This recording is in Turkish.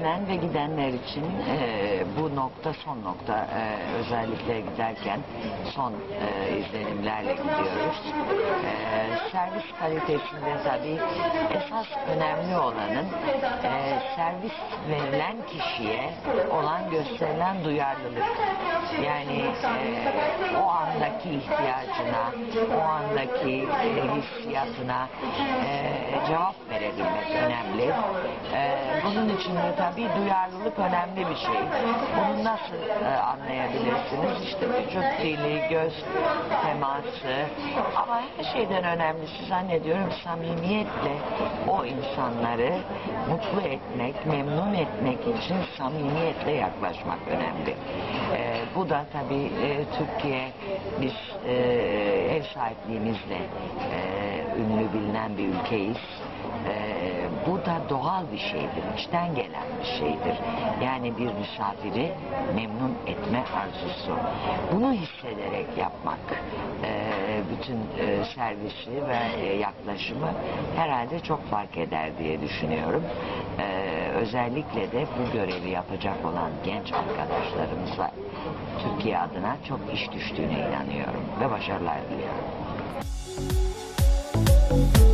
gelen ve gidenler için bu nokta son nokta. Özellikle giderken son izlenimlerle gidiyoruz. Servis kalitesinde tabii esas önemli olanın servis verilen kişiye olan gösterilen duyarlılık. Yani o andaki ihtiyacına, o andaki hissiyatına cevap verebilmek önemli. Bunun için de tabii duyarlılık önemli bir şey. Bunu nasıl anlayabilirsiniz? İşte vücut dili, göz teması, ama her şeyden önemlisi zannediyorum samimiyetle o insanları mutlu etmek, memnun etmek için samimiyetle yaklaşmak önemli. Bu da tabii Türkiye, biz ev sahipliğimizle ünlü bilinen bir ülkeyiz. Bu da doğal bir şeydir, içten gelen bir şeydir. Yani bir misafiri memnun etme arzusu. Bunu hissederek yapmak, bütün servisi ve yaklaşımı herhalde çok fark eder diye düşünüyorum. Özellikle de bu görevi yapacak olan genç arkadaşlarımıza Türkiye adına çok iş düştüğüne inanıyorum ve başarılar diliyorum.